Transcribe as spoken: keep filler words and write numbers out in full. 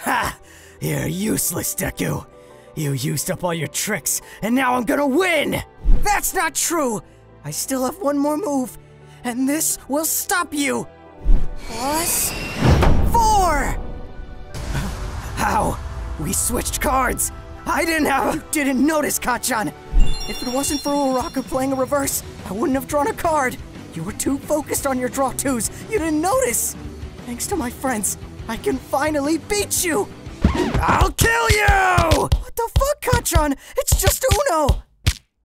Ha! You're useless, Deku. You used up all your tricks, and now I'm gonna win! That's not true! I still have one more move, and this will stop you! Plus... four! How? We switched cards! I didn't have a- You didn't notice, Kacchan! If it wasn't for Uraraka playing a reverse, I wouldn't have drawn a card! You were too focused on your draw twos, you didn't notice! Thanks to my friends, I can finally beat you! I'll kill you! What the fuck, Kacchan? It's just Uno!